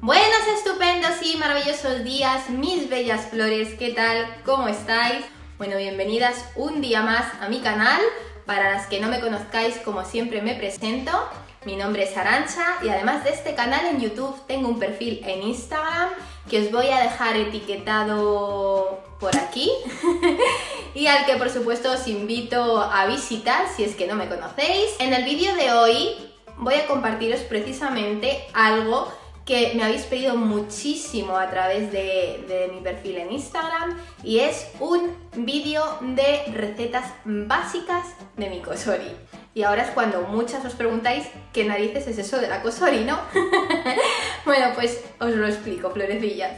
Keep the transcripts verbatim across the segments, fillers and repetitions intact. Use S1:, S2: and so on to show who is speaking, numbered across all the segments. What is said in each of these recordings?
S1: Buenos, estupendos y maravillosos días, mis bellas flores, ¿qué tal? ¿Cómo estáis? Bueno, bienvenidas un día más a mi canal. Para las que no me conozcáis, como siempre me presento. Mi nombre es Arantxa y además de este canal en YouTube tengo un perfil en Instagram que os voy a dejar etiquetado por aquí y al que por supuesto os invito a visitar si es que no me conocéis. En el vídeo de hoy voy a compartiros precisamente algo que me habéis pedido muchísimo a través de, de mi perfil en Instagram y es un vídeo de recetas básicas de mi kosori. Y ahora es cuando muchas os preguntáis qué narices es eso de la kosori, ¿no? Bueno, pues os lo explico, florecillas.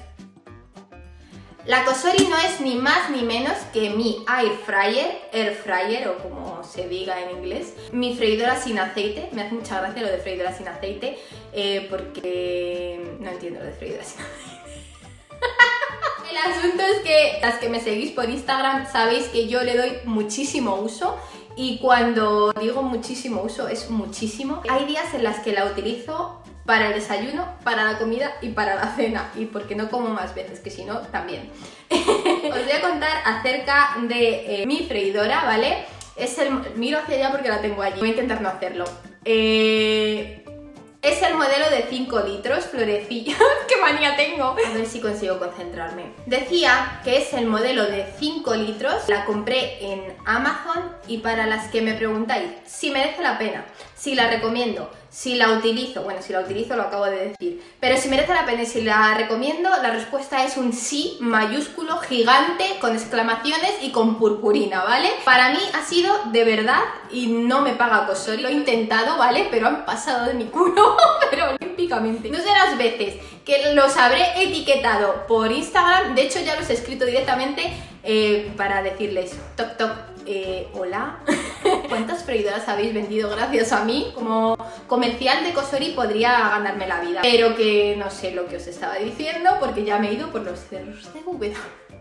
S1: La kosori no es ni más ni menos que mi air fryer, air fryer o como se diga en inglés, mi freidora sin aceite. Me hace mucha gracia lo de freidora sin aceite eh, porque no entiendo lo de freidora sin aceite. El asunto es que las que me seguís por Instagram sabéis que yo le doy muchísimo uso y cuando digo muchísimo uso es muchísimo. Hay días en las que la utilizo para el desayuno, para la comida y para la cena, y porque no como más veces, que si no, también. Os voy a contar acerca de eh, mi freidora, ¿vale? Es el... Miro hacia allá porque la tengo allí, voy a intentar no hacerlo. Eh... Es el modelo de cinco litros, florecillas. ¡Qué manía tengo! A ver si consigo concentrarme. Decía que es el modelo de cinco litros. La compré en Amazon y para las que me preguntáis si merece la pena, si la recomiendo, si la utilizo, bueno, si la utilizo lo acabo de decir, pero si merece la pena y si la recomiendo, la respuesta es un sí mayúsculo, gigante, con exclamaciones y con purpurina, ¿vale? Para mí ha sido de verdad y no me paga kosori. Lo he intentado, ¿vale? Pero han pasado de mi culo, pero olímpicamente. No sé las veces que los habré etiquetado por Instagram, de hecho ya los he escrito directamente eh, para decirles toc toc, eh, hola. ¿Cuántas freidoras habéis vendido gracias a mí? Como comercial de kosori podría ganarme la vida, pero que no sé lo que os estaba diciendo porque ya me he ido por los cerros de Úbeda.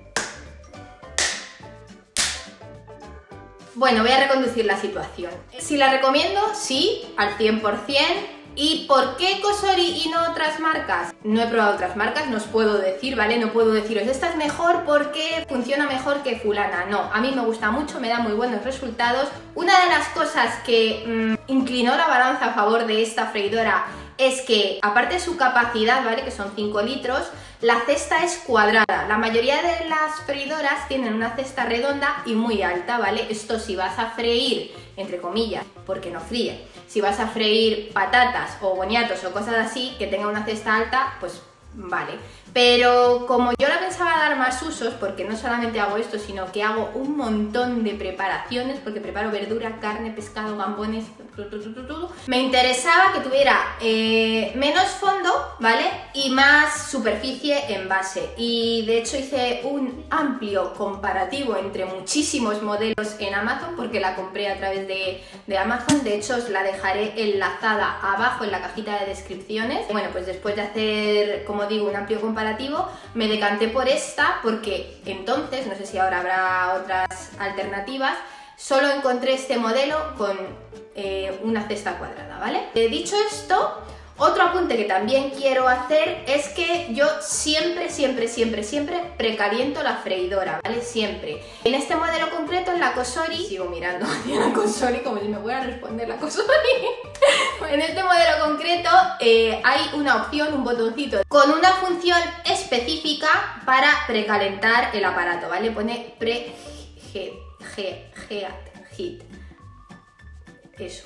S1: Bueno, voy a reconducir la situación. Si la recomiendo, sí, al cien por cien. ¿Y por qué kosori y no otras marcas? No he probado otras marcas, no os puedo decir, ¿vale? No puedo deciros, esta es mejor porque funciona mejor que fulana. No, a mí me gusta mucho, me da muy buenos resultados. Una de las cosas que mmm, inclinó la balanza a favor de esta freidora es que, aparte de su capacidad, ¿vale? Que son cinco litros, la cesta es cuadrada. La mayoría de las freidoras tienen una cesta redonda y muy alta, ¿vale? Esto si vas a freír, entre comillas, porque no fríe, si vas a freír patatas o boniatos o cosas así, que tenga una cesta alta, pues vale. Pero como yo la pensaba dar más usos, porque no solamente hago esto, sino que hago un montón de preparaciones, porque preparo verdura, carne, pescado, gambones, me interesaba que tuviera eh, menos fondo, ¿vale? Y más superficie en base. Y de hecho hice un amplio comparativo entre muchísimos modelos en Amazon, porque la compré a través de, de Amazon. De hecho os la dejaré enlazada abajo en la cajita de descripciones. Bueno, pues después de hacer, como digo, un amplio comparativo, me decanté por esta porque entonces, no sé si ahora habrá otras alternativas, solo encontré este modelo con eh, una cesta cuadrada, ¿vale? Eh, dicho esto, otro apunte que también quiero hacer es que yo siempre, siempre, siempre, siempre precaliento la freidora, ¿vale? Siempre. En este modelo concreto, en la kosori, sigo mirando hacia la kosori como si me fuera a responder la kosori. En este modelo concreto eh, hay una opción, un botoncito con una función específica para precalentar el aparato, ¿vale? Pone pre-heat, heat, eso.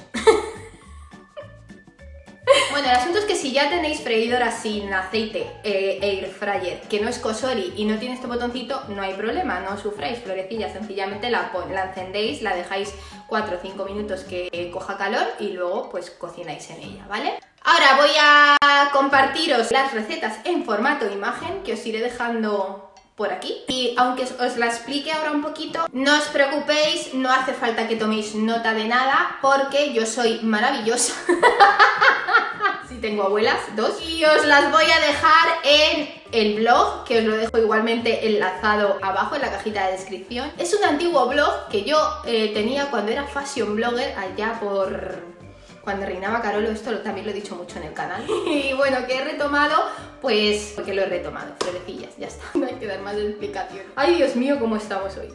S1: Bueno, el asunto es que si ya tenéis freidora sin aceite, eh, air fryer, que no es kosori y no tiene este botoncito, no hay problema, no sufráis, florecillas, sencillamente la, la encendéis, la dejáis cuatro o cinco minutos que coja calor y luego pues cocináis en ella, ¿vale? Ahora voy a compartiros las recetas en formato imagen que os iré dejando por aquí, y aunque os la explique ahora un poquito, no os preocupéis, no hace falta que toméis nota de nada porque yo soy maravillosa. Sí, tengo abuelas, dos, y os las voy a dejar en el blog, que os lo dejo igualmente enlazado abajo en la cajita de descripción. Es un antiguo blog que yo eh, tenía cuando era fashion blogger, allá por... cuando reinaba Carolo, esto lo, también lo he dicho mucho en el canal. Y bueno, que he retomado pues porque lo he retomado, florecillas, ya está, no hay que dar más explicación. Ay, Dios mío, cómo estamos hoy.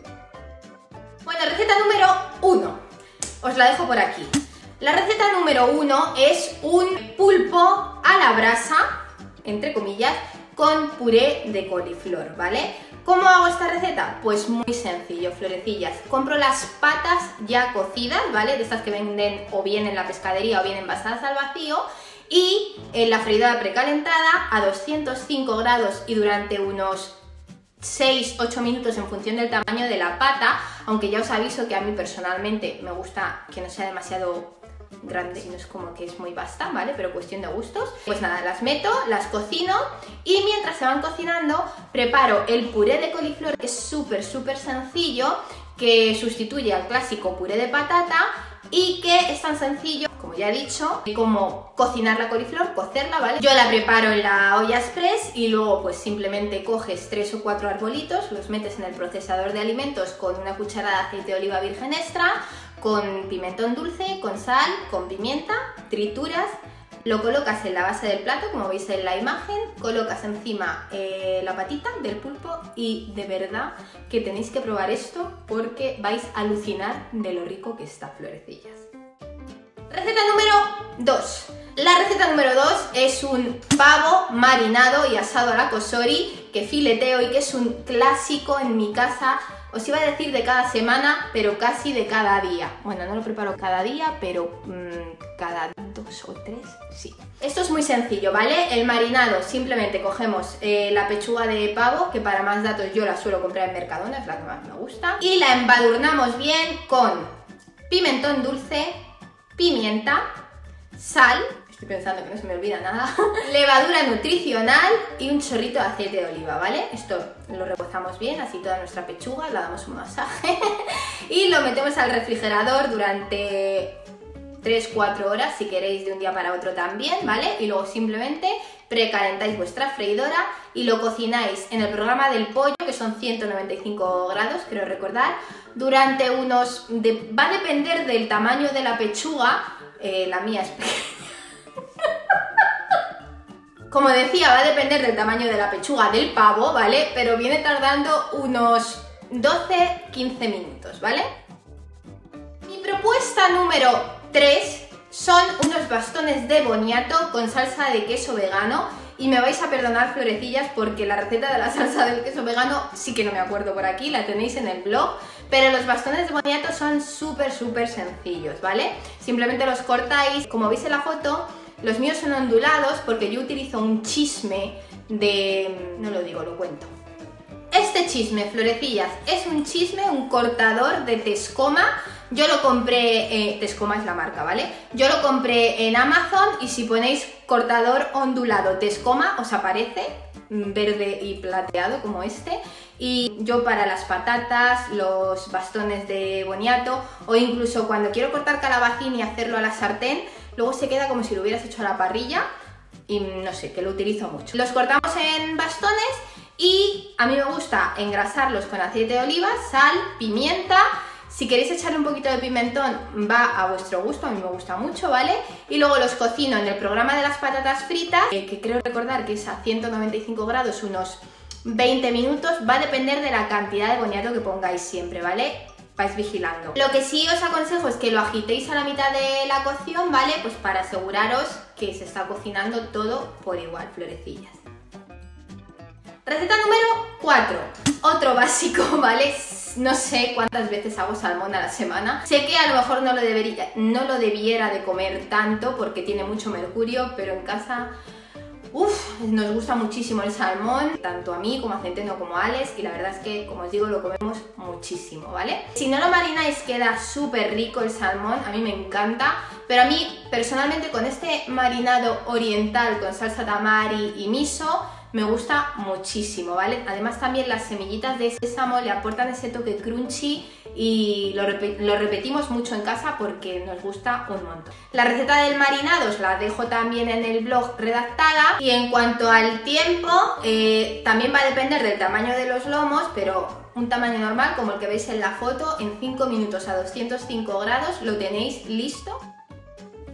S1: Bueno, receta número uno, os la dejo por aquí. La receta número uno es un pulpo a la brasa, entre comillas, con puré de coliflor, ¿vale? ¿Cómo hago esta receta? Pues muy sencillo, florecillas. Compro las patas ya cocidas, ¿vale? De estas que venden o bien en la pescadería o bien envasadas al vacío, y en la freidora precalentada a doscientos cinco grados y durante unos seis a ocho minutos en función del tamaño de la pata, aunque ya os aviso que a mí personalmente me gusta que no sea demasiado grande, y no es como que es muy vasta, ¿vale? Pero cuestión de gustos. Pues nada, las meto, las cocino y mientras se van cocinando preparo el puré de coliflor, que es súper súper sencillo, que sustituye al clásico puré de patata y que es tan sencillo, como ya he dicho, como cocinar la coliflor, cocerla, ¿vale? Yo la preparo en la olla express y luego pues simplemente coges tres o cuatro arbolitos, los metes en el procesador de alimentos con una cucharada de aceite de oliva virgen extra, con pimentón dulce, con sal, con pimienta, trituras, lo colocas en la base del plato, como veis en la imagen, colocas encima eh, la patita del pulpo y de verdad que tenéis que probar esto porque vais a alucinar de lo rico que está, florecillas. Receta número dos. La receta número dos es un pavo marinado y asado a la kosori que fileteo y que es un clásico en mi casa. Os iba a decir de cada semana, pero casi de cada día. Bueno, no lo preparo cada día, pero mmm, cada dos o tres, sí. Esto es muy sencillo, ¿vale? El marinado, simplemente cogemos eh, la pechuga de pavo, que para más datos yo la suelo comprar en Mercadona, es la que más me gusta, y la embadurnamos bien con pimentón dulce, pimienta, sal, estoy pensando que no se me olvida nada, levadura nutricional y un chorrito de aceite de oliva, ¿vale? Esto lo rebozamos bien, así toda nuestra pechuga, le damos un masaje y lo metemos al refrigerador durante tres a cuatro horas, si queréis de un día para otro también, ¿vale? Y luego simplemente precalentáis vuestra freidora y lo cocináis en el programa del pollo, que son ciento noventa y cinco grados, creo recordar, durante unos... De, va a depender del tamaño de la pechuga, eh, la mía es pequeña. Como decía, va a depender del tamaño de la pechuga del pavo, ¿vale? Pero viene tardando unos doce a quince minutos, ¿vale? Mi propuesta número tres son unos bastones de boniato con salsa de queso vegano. Y me vais a perdonar, florecillas, porque la receta de la salsa del queso vegano sí que no me acuerdo por aquí, la tenéis en el blog. Pero los bastones de boniato son súper súper sencillos, ¿vale? Simplemente los cortáis, como veis en la foto. Los míos son ondulados porque yo utilizo un chisme de... no lo digo, lo cuento. Este chisme, florecillas, es un chisme, un cortador de Tescoma. Yo lo compré, eh, Tescoma es la marca, ¿vale? Yo lo compré en Amazon y si ponéis cortador ondulado Tescoma os aparece verde y plateado como este. Y yo para las patatas, los bastones de boniato o incluso cuando quiero cortar calabacín y hacerlo a la sartén, luego se queda como si lo hubieras hecho a la parrilla y no sé, que lo utilizo mucho. Los cortamos en bastones y a mí me gusta engrasarlos con aceite de oliva, sal, pimienta. Si queréis echarle un poquito de pimentón va a vuestro gusto, a mí me gusta mucho, ¿vale? Y luego los cocino en el programa de las patatas fritas, eh, que creo recordar que es a ciento noventa y cinco grados unos veinte minutos, va a depender de la cantidad de boniato que pongáis siempre, ¿vale? Vais vigilando. Lo que sí os aconsejo es que lo agitéis a la mitad de la cocción, ¿vale? Pues para aseguraros que se está cocinando todo por igual, florecillas. Receta número cuatro. Otro básico, ¿vale? No sé cuántas veces hago salmón a la semana. Sé que a lo mejor no lo debería, no lo debiera de comer tanto porque tiene mucho mercurio, pero en casa... Uff, nos gusta muchísimo el salmón, tanto a mí como a Centeno como a Alex, y la verdad es que, como os digo, lo comemos muchísimo, ¿vale? Si no lo marináis queda súper rico el salmón, a mí me encanta, pero a mí personalmente con este marinado oriental con salsa tamari y miso me gusta muchísimo, ¿vale? Además también las semillitas de sésamo le aportan ese toque crunchy y lo, rep lo repetimos mucho en casa porque nos gusta un montón. La receta del marinado os la dejo también en el blog redactada y en cuanto al tiempo, eh, también va a depender del tamaño de los lomos, pero un tamaño normal como el que veis en la foto, en cinco minutos a doscientos cinco grados lo tenéis listo.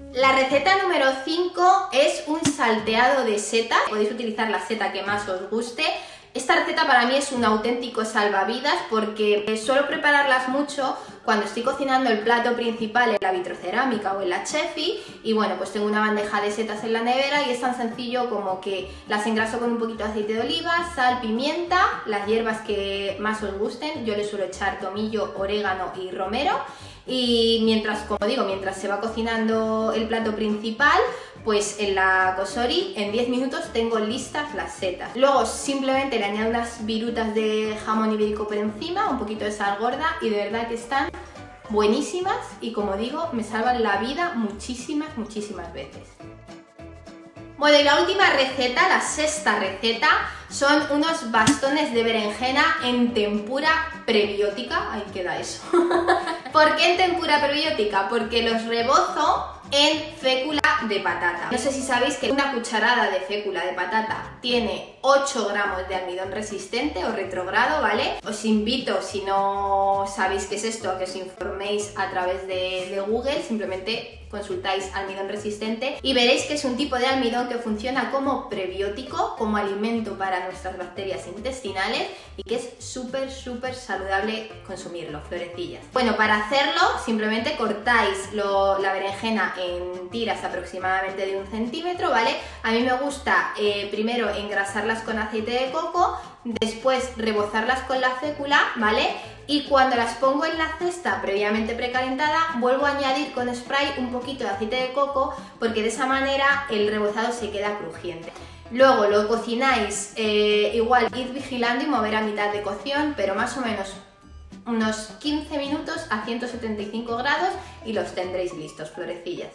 S1: La receta número cinco es un salteado de setas. Podéis utilizar la seta que más os guste. Esta receta para mí es un auténtico salvavidas porque suelo prepararlas mucho cuando estoy cocinando el plato principal en la vitrocerámica o en la Chefi, y bueno, pues tengo una bandeja de setas en la nevera y es tan sencillo como que las engraso con un poquito de aceite de oliva, sal, pimienta, las hierbas que más os gusten. Yo le suelo echar tomillo, orégano y romero. Y mientras, como digo, mientras se va cocinando el plato principal, pues en la Cosori en diez minutos tengo listas las setas. Luego simplemente le añado unas virutas de jamón ibérico por encima, un poquito de sal gorda, y de verdad que están buenísimas y, como digo, me salvan la vida muchísimas, muchísimas veces. Bueno, y la última receta, la sexta receta, son unos bastones de berenjena en tempura prebiótica. Ahí queda eso. ¿Por qué en tempura prebiótica? Porque los rebozo en fécula de patata. No sé si sabéis que una cucharada de fécula de patata tiene ocho gramos de almidón resistente o retrogrado, ¿vale? Os invito, si no sabéis qué es esto, a que os informéis a través de, de Google. Simplemente consultáis almidón resistente y veréis que es un tipo de almidón que funciona como prebiótico, como alimento para nuestras bacterias intestinales, y que es súper, súper saludable consumirlo, florecillas. Bueno, para hacerlo simplemente cortáis lo, la berenjena en tiras aproximadamente de un centímetro, ¿vale? A mí me gusta eh, primero engrasarlas con aceite de coco, después rebozarlas con la fécula, ¿vale? Y cuando las pongo en la cesta previamente precalentada, vuelvo a añadir con spray un poquito de aceite de coco, porque de esa manera el rebozado se queda crujiente. Luego lo cocináis, eh, igual id vigilando y mover a mitad de cocción, pero más o menos unos quince minutos a ciento setenta y cinco grados, y los tendréis listos, florecillas.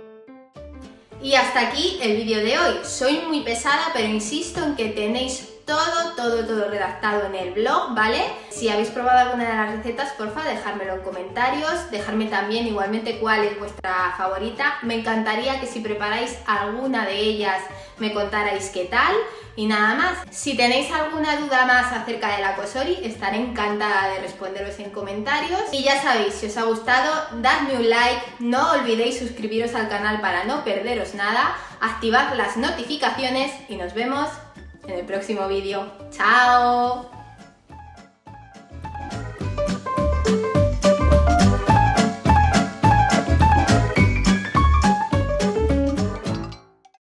S1: Y hasta aquí el vídeo de hoy. Soy muy pesada, pero insisto en que tenéis todo, todo, todo redactado en el blog, ¿vale? Si habéis probado alguna de las recetas, porfa, dejármelo en comentarios, dejarme también igualmente cuál es vuestra favorita. Me encantaría que si preparáis alguna de ellas me contarais qué tal. Y nada más, si tenéis alguna duda más acerca de la Cosori, estaré encantada de responderos en comentarios. Y ya sabéis, si os ha gustado, dadme un like, no olvidéis suscribiros al canal para no perderos nada, activad las notificaciones y nos vemos en el próximo vídeo. ¡Chao!